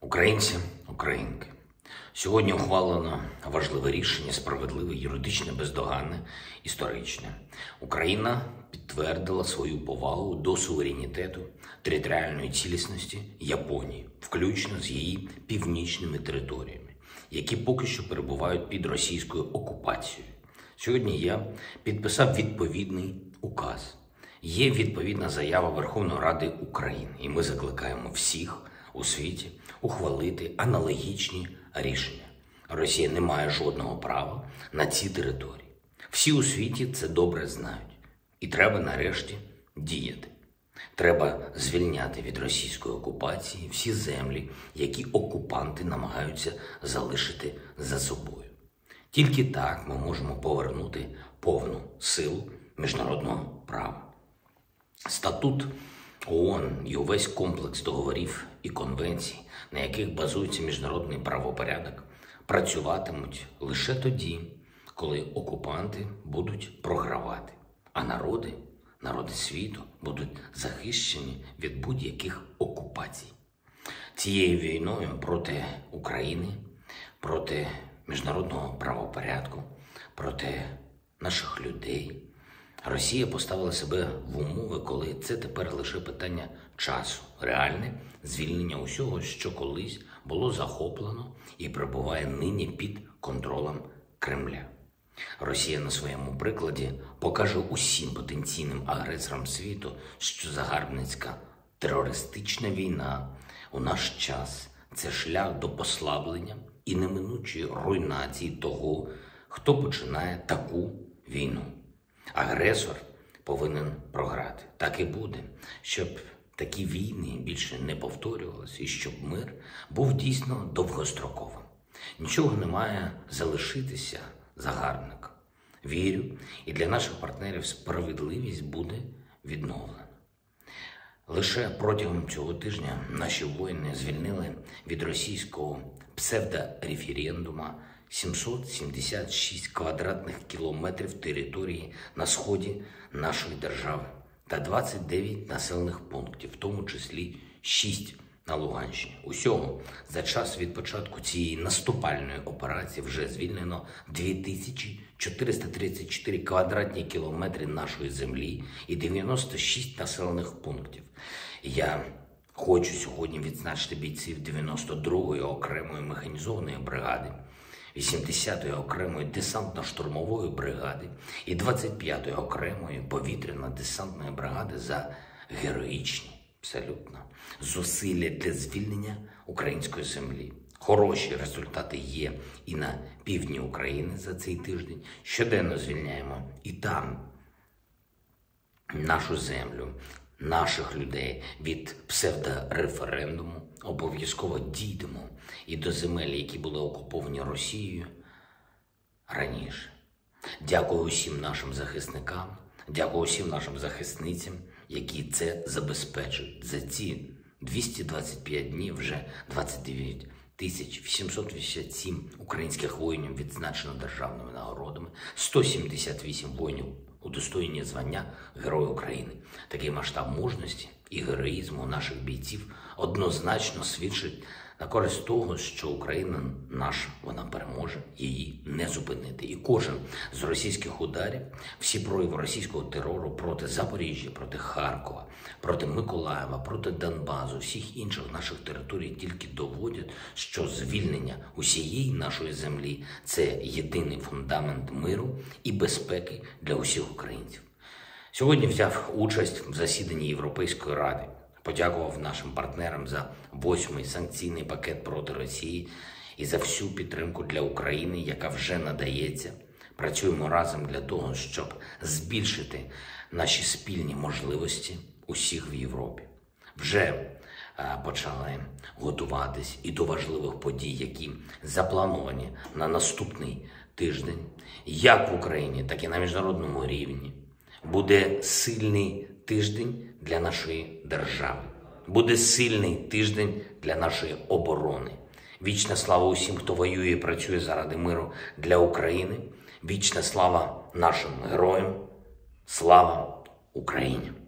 Українці, українки, сьогодні ухвалено важливе рішення, справедливе, юридичне, бездоганне, історичне. Україна підтвердила свою повагу до суверенітету, територіальної цілісності Японії, включно з її північними територіями, які поки що перебувають під російською окупацією. Сьогодні я підписав відповідний указ. Є відповідна заява Верховної Ради України, і ми закликаємо всіх у світі ухвалити аналогічні рішення. Росія не має жодного права на ці території. Всі у світі це добре знають. І треба нарешті діяти. Треба звільняти від російської окупації всі землі, які окупанти намагаються залишити за собою. Тільки так ми можемо повернути повну силу міжнародного права. Статут ООН і увесь комплекс договорів і конвенцій, на яких базується міжнародний правопорядок, працюватимуть лише тоді, коли окупанти будуть програвати, а народи світу будуть захищені від будь-яких окупацій. Цією війною проти України, проти міжнародного правопорядку, проти наших людей Росія поставила себе в умови, коли це тепер лише питання часу, реальне звільнення усього, що колись було захоплено і перебуває нині під контролем Кремля. Росія на своєму прикладі покаже усім потенційним агресорам світу, що загарбницька терористична війна у наш час – це шлях до послаблення і неминучої руйнації того, хто починає таку війну. Агресор повинен програти. Так і буде, щоб такі війни більше не повторювалися і щоб мир був дійсно довгостроковим. Нічого не має залишитися загарбником. Вірю, і для наших партнерів справедливість буде відновлена. Лише протягом цього тижня наші воїни звільнили від російського псевдореферендума 776 квадратних кілометрів території на сході нашої держави та 29 населених пунктів, в тому числі 6 на Луганщині. Усього за час від початку цієї наступальної операції вже звільнено 2434 квадратні кілометри нашої землі і 96 населених пунктів. Я хочу сьогодні відзначити бійців 92-ї окремої механізованої бригади, 80-ї окремої десантно-штурмової бригади і 25-ї окремої повітряно-десантної бригади за героїчні, абсолютно, зусилля для звільнення української землі. Хороші результати є і на півдні України за цей тиждень. Щоденно звільняємо і там нашу землю, наших людей від псевдореферендуму. Обов'язково дійдемо і до земель, які були окуповані Росією раніше. Дякую усім нашим захисникам, дякую усім нашим захисницям, які це забезпечують. За ці 225 днів вже 29 887 українських воїнів відзначено державними нагородами, 178 воїнів удостоєні звання Герой України. Такий масштаб мужності і героїзму наших бійців однозначно свідчить на користь того, що Україна наша, вона переможе, її не зупинити. І кожен з російських ударів, всі прояви російського терору проти Запоріжжя, проти Харкова, проти Миколаєва, проти Донбасу, всіх інших наших територій тільки доводять, що звільнення усієї нашої землі – це єдиний фундамент миру і безпеки для усіх українців. Сьогодні взяв участь в засіданні Європейської Ради. Подякував нашим партнерам за 8-й санкційний пакет проти Росії і за всю підтримку для України, яка вже надається. Працюємо разом для того, щоб збільшити наші спільні можливості усіх в Європі. Вже почали готуватись і до важливих подій, які заплановані на наступний тиждень, як в Україні, так і на міжнародному рівні. Буде сильний тиждень для нашої держави. Буде сильний тиждень для нашої оборони. Вічна слава усім, хто воює і працює заради миру для України. Вічна слава нашим героям. Слава Україні!